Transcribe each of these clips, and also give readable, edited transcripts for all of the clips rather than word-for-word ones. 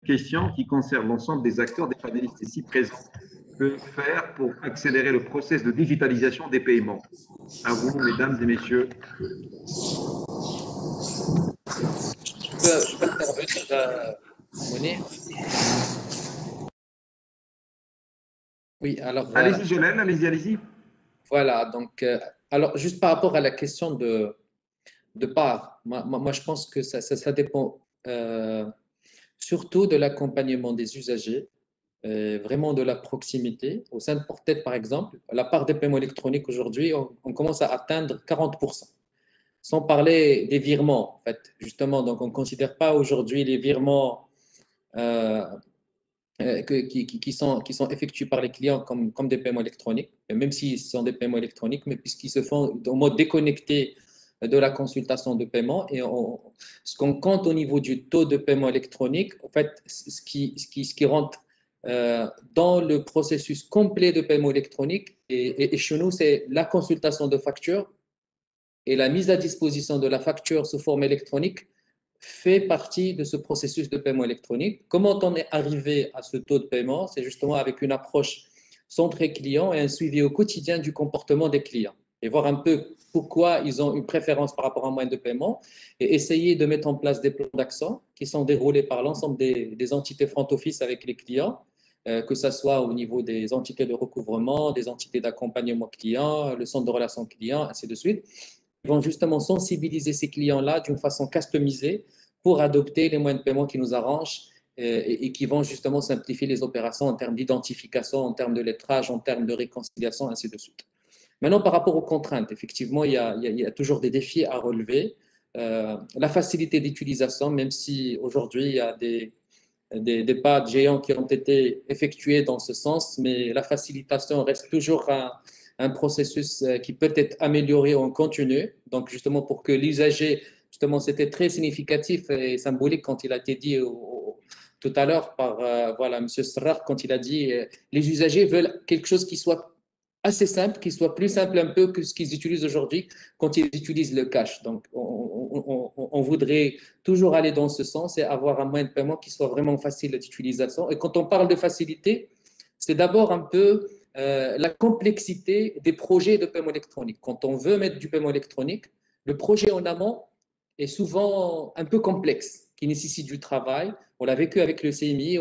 question qui concerne l'ensemble des acteurs, des panélistes ici présents. Que faire pour accélérer le processus de digitalisation des paiements? À vous, mesdames et messieurs. Je peux intervenir, Mounir? Oui, alors Allez-y, Jolène, allez-y, allez-y. voilà. Donc, alors juste par rapport à la question de part, moi, je pense que ça dépend surtout de l'accompagnement des usagers, vraiment de la proximité. Au sein de Portet, par exemple, la part des paiements électroniques aujourd'hui, on commence à atteindre 40%. Sans parler des virements, en fait, justement. Donc, on ne considère pas aujourd'hui les virements euh, qui sont effectués par les clients comme des paiements électroniques, même s'ils sont des paiements électroniques, mais puisqu'ils se font en mode déconnecté de la consultation de paiement. Et ce qu'on compte au niveau du taux de paiement électronique, en fait, ce qui rentre dans le processus complet de paiement électronique, et chez nous, c'est la consultation de facture et la mise à disposition de la facture sous forme électronique fait partie de ce processus de paiement électronique. Comment on est arrivé à ce taux de paiement? C'est justement avec une approche centrée client et un suivi au quotidien du comportement des clients et voir un peu pourquoi ils ont une préférence par rapport à un moyen de paiement et essayer de mettre en place des plans d'action qui sont déroulés par l'ensemble des entités front office avec les clients, que ce soit au niveau des entités de recouvrement, des entités d'accompagnement client, le centre de relations clients, ainsi de suite. Ils vont justement sensibiliser ces clients-là d'une façon customisée pour adopter les moyens de paiement qui nous arrangent et qui vont justement simplifier les opérations en termes d'identification, en termes de lettrage, en termes de réconciliation, ainsi de suite. Maintenant, par rapport aux contraintes, effectivement, il y a toujours des défis à relever. La facilité d'utilisation, même si aujourd'hui, il y a des pas géants qui ont été effectués dans ce sens, mais la facilitation reste toujours un processus qui peut être amélioré en continu. Donc, justement, pour que l'usager, justement, c'était très significatif et symbolique quand il a été dit tout à l'heure par voilà, M. Serrar, quand il a dit les usagers veulent quelque chose qui soit assez simple, qui soit plus simple un peu que ce qu'ils utilisent aujourd'hui quand ils utilisent le cash. Donc, on voudrait toujours aller dans ce sens et avoir un moyen de paiement qui soit vraiment facile d'utilisation. Et quand on parle de facilité, c'est d'abord un peu la complexité des projets de paiement électronique. Quand on veut mettre du paiement électronique, le projet en amont est souvent un peu complexe, qui nécessite du travail. On l'a vécu avec le CMI,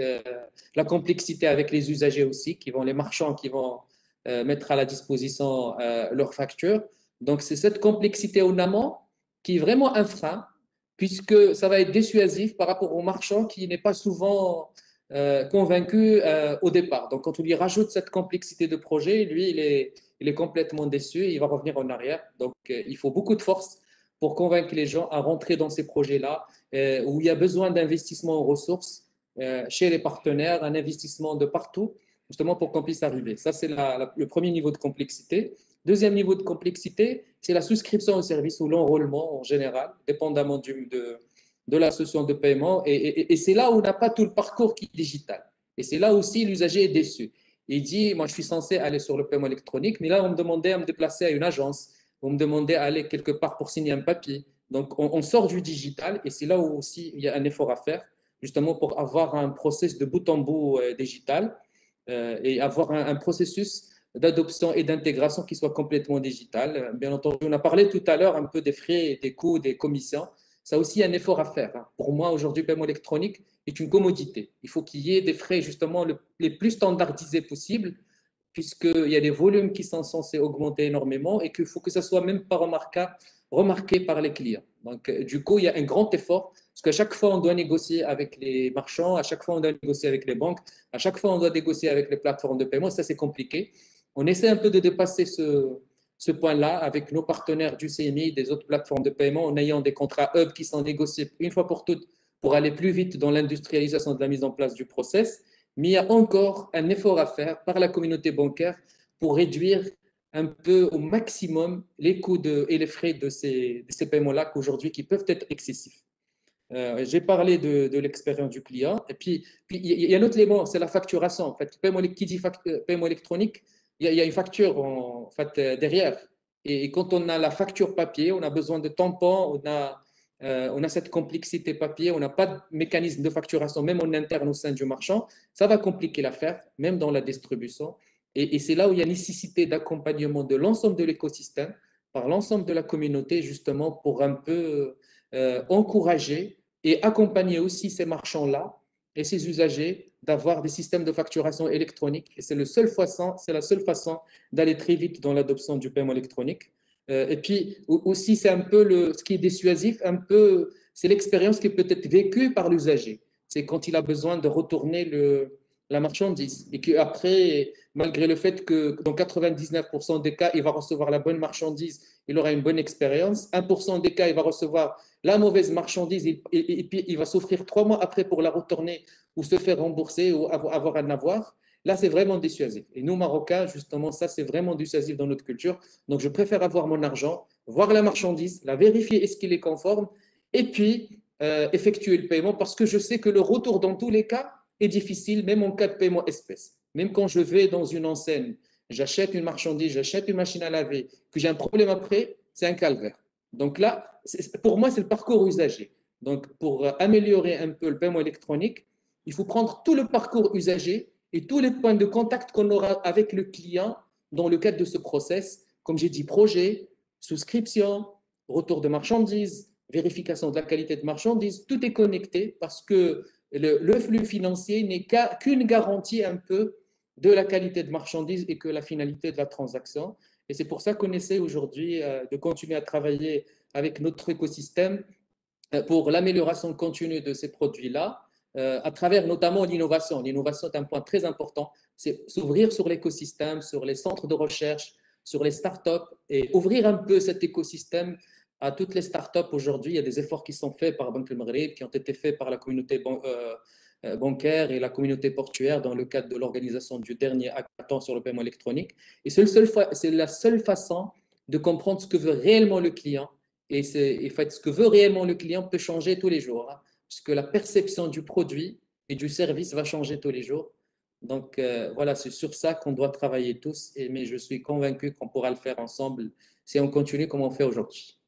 la complexité avec les usagers aussi, les marchands qui vont mettre à la disposition leurs factures. Donc, c'est cette complexité en amont qui est vraiment un frein, puisque ça va être dissuasif par rapport au marchand qui n'est pas souvent convaincu au départ. Donc, quand on lui rajoute cette complexité de projet, lui, il est complètement déçu et il va revenir en arrière. Donc, il faut beaucoup de force pour convaincre les gens à rentrer dans ces projets-là où il y a besoin d'investissement en ressources chez les partenaires, un investissement de partout, justement pour qu'on puisse arriver. Ça, c'est le premier niveau de complexité. Deuxième niveau de complexité, c'est la souscription au service ou l'enrôlement en général, dépendamment de la solution de paiement. Et c'est là où on n'a pas tout le parcours qui est digital. Et c'est là aussi l'usager est déçu. Il dit, moi, je suis censé aller sur le paiement électronique, mais là, on me demandait à me déplacer à une agence. On me demandait à aller quelque part pour signer un papier. Donc, on sort du digital et c'est là où aussi il y a un effort à faire, justement pour avoir un process de bout en bout digital et avoir un processus d'adoption et d'intégration qui soit complètement digital. Bien entendu, on a parlé tout à l'heure un peu des frais, des coûts, des commissions. Ça aussi un effort à faire. Pour moi, aujourd'hui, le paiement électronique est une commodité. Il faut qu'il y ait des frais justement les plus standardisés possibles, puisqu'il y a des volumes qui sont censés augmenter énormément et qu'il faut que ça soit même pas remarqué par les clients. Donc, du coup, il y a un grand effort, parce qu'à chaque fois, on doit négocier avec les marchands, à chaque fois, on doit négocier avec les banques, à chaque fois, on doit négocier avec les plateformes de paiement. Ça, c'est compliqué. On essaie un peu de dépasser ce point-là avec nos partenaires du CMI, des autres plateformes de paiement, en ayant des contrats hub qui sont négociés une fois pour toutes pour aller plus vite dans l'industrialisation de la mise en place du process. Mais il y a encore un effort à faire par la communauté bancaire pour réduire un peu au maximum les coûts et les frais de ces paiements-là qu'aujourd'hui qui peuvent être excessifs. J'ai parlé de l'expérience du client. Et puis, il y a un autre élément, c'est la facturation. En fait, qui dit paiement électronique, il y a une facture en fait, derrière. Et quand on a la facture papier, on a besoin de tampons, on a on a cette complexité papier, on n'a pas de mécanisme de facturation, même en interne au sein du marchand. Ça va compliquer l'affaire, même dans la distribution. Et c'est là où il y a nécessité d'accompagnement de l'ensemble de l'écosystème, par l'ensemble de la communauté, justement, pour un peu encourager et accompagner aussi ces marchands-là et ces usagers d'avoir des systèmes de facturation électronique. Et c'est la seule façon d'aller très vite dans l'adoption du paiement électronique. Et puis aussi, c'est un peu ce qui est dissuasif, un peu, c'est l'expérience qui est peut-être vécue par l'usager. C'est quand il a besoin de retourner la marchandise et qu'après, malgré le fait que dans 99% des cas, il va recevoir la bonne marchandise, il aura une bonne expérience. 1% des cas, il va recevoir la mauvaise marchandise et puis il va souffrir 3 mois après pour la retourner ou se faire rembourser ou avoir un avoir. Là, c'est vraiment dissuasif. Et nous, Marocains, justement, ça, c'est vraiment dissuasif dans notre culture. Donc, je préfère avoir mon argent, voir la marchandise, la vérifier, est-ce qu'il est conforme, et puis effectuer le paiement parce que je sais que le retour, dans tous les cas, est difficile, même en cas de paiement espèce. Même quand je vais dans une enseigne, j'achète une marchandise, j'achète une machine à laver, que j'ai un problème après, c'est un calvaire. Donc là, pour moi, c'est le parcours usager. Donc, pour améliorer un peu le paiement électronique, il faut prendre tout le parcours usager et tous les points de contact qu'on aura avec le client dans le cadre de ce process. Comme j'ai dit, projet, souscription, retour de marchandises, vérification de la qualité de marchandises, tout est connecté parce que le flux financier n'est qu'une garantie un peu de la qualité de marchandises et que la finalité de la transaction. Et c'est pour ça qu'on essaie aujourd'hui de continuer à travailler avec notre écosystème pour l'amélioration continue de ces produits-là, à travers notamment l'innovation. L'innovation est un point très important, c'est s'ouvrir sur l'écosystème, sur les centres de recherche, sur les startups et ouvrir un peu cet écosystème à toutes les startups. Aujourd'hui, il y a des efforts qui sont faits par Banque El Maghreb, qui ont été faits par la communauté bancaire et la communauté portuaire dans le cadre de l'organisation du dernier hackathon sur le paiement électronique. Et c'est la seule façon de comprendre ce que veut réellement le client. Et ce que veut réellement le client peut changer tous les jours, hein, puisque la perception du produit et du service va changer tous les jours. Donc voilà, c'est sur ça qu'on doit travailler tous, mais je suis convaincu qu'on pourra le faire ensemble si on continue comme on fait aujourd'hui.